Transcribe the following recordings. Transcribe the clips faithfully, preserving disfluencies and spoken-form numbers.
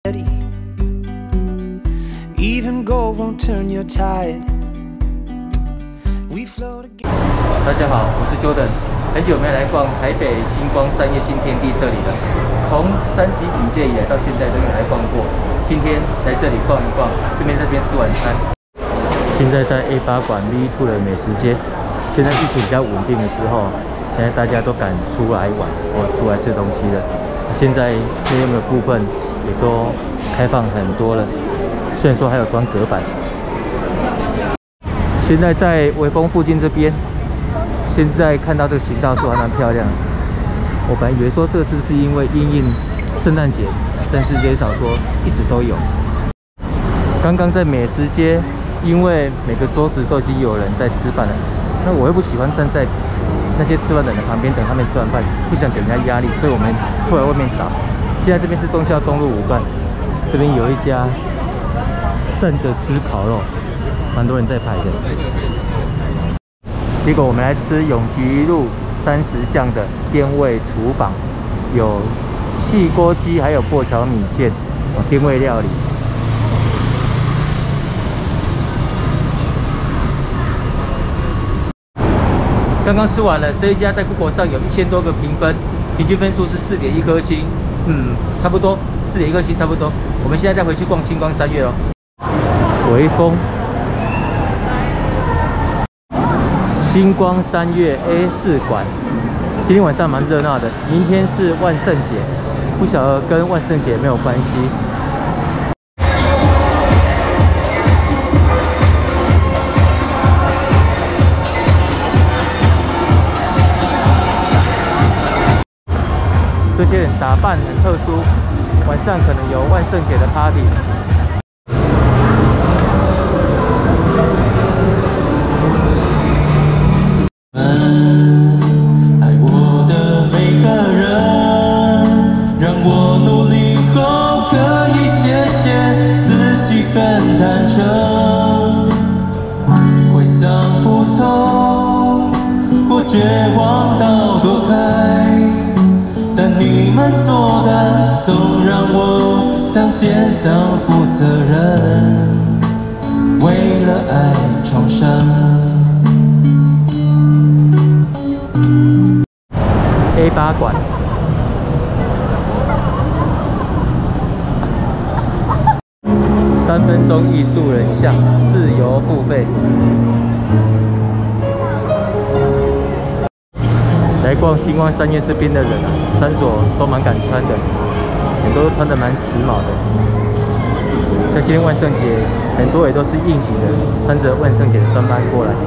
Even gold won't turn your tide. We float again. 大家好，我是 Jordan。很久没有来逛台北星光三月新天地这里了。从三级警戒以来到现在都没有来逛过。今天来这里逛一逛，顺便这边吃晚餐。现在在 A 八馆 V 二 的美食街。现在疫情比较稳定了之后，现在大家都敢出来玩或出来吃东西了。现在 K M 的部分也都开放很多了。 虽然说还有装隔板，现在在微风附近这边，现在看到这个行道树还蛮漂亮的。我本来以为说这个是不是因为因应圣诞节，但是这一场说一直都有。刚刚在美食街，因为每个桌子都已经有人在吃饭了，那我又不喜欢站在那些吃饭的人旁边等他们吃完饭，不想给人家压力，所以我们出来外面找。现在这边是忠孝东路五段，这边有一家。 站着吃烤肉，蛮多人在排的。结果我们来吃永吉路三十巷的滇味厨房，有汽锅鸡，还有过桥米线，哦，滇味料理。刚刚吃完了，这一家在 Google 上有一千多个评分，平均分数是四点一颗星，嗯，差不多四点一颗星差不多。我们现在再回去逛星光三月哦。 微风，星光三月 A 四馆，今天晚上蛮热闹的。明天是万圣节，不晓得跟万圣节有没有关系。这些人打扮很特殊，晚上可能有万圣节的 party。 爱我的每个人，让我努力后可以谢谢自己很坦诚。回想不透或绝望到躲开，但你们做的总让我向坚强负责任。为了爱创伤。 A 八馆，三分钟艺术人像，自由付费。来逛星光三月这边的人啊，穿着都蛮敢穿的，很多都穿得蛮时髦的。像今天万圣节，很多也都是应景的，穿着万圣节的装扮过来。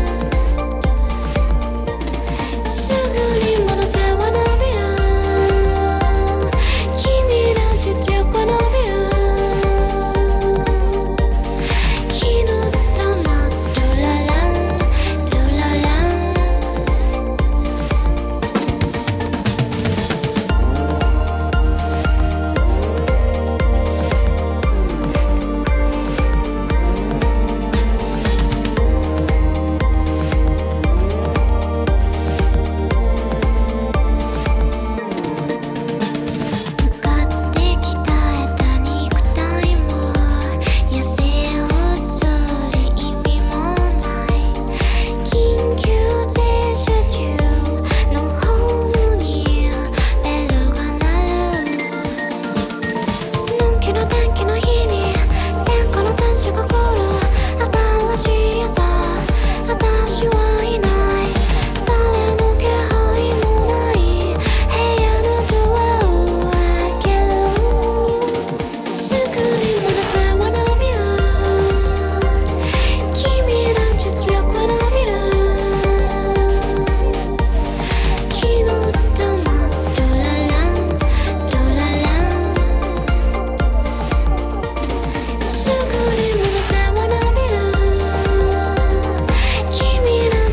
すぐに戻っては伸びる私はいない誰の気配もない部屋のドアを開けるすぐにまたwanna beる君の実力wanna beる昨日ともドラランドラランすぐにまたwanna beる君の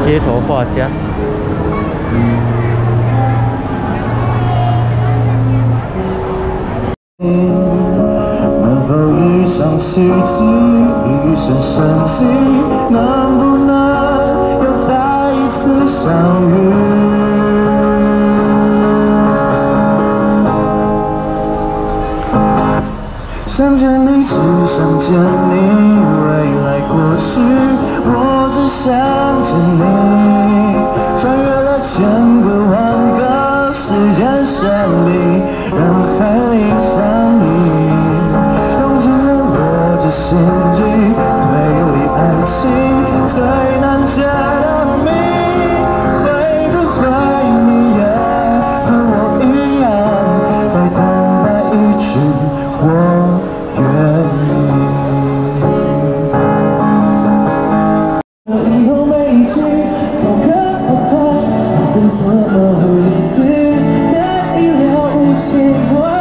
街头画家。 能否一场奇迹，一生生机，能不能又再一次相遇？想见你，只想见你，未来过去，我只想见你。穿越了千个万个时间线里，人海里相遇，用尽了我这心机，推理爱情最难解的谜。会不会你也和我一样，在等待一句我愿意？以后每一句都可怕，人怎么会如此难以了无牵挂？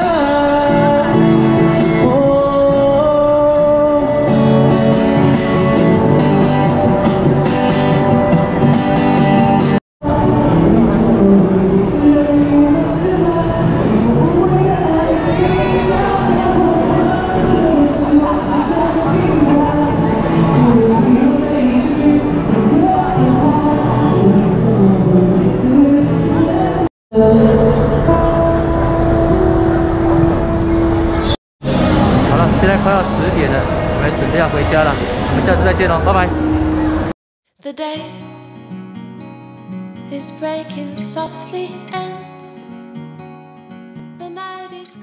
好了，现在快要十点了，我们准备要回家了。我们下次再见喽，拜拜。 The day is breaking softly and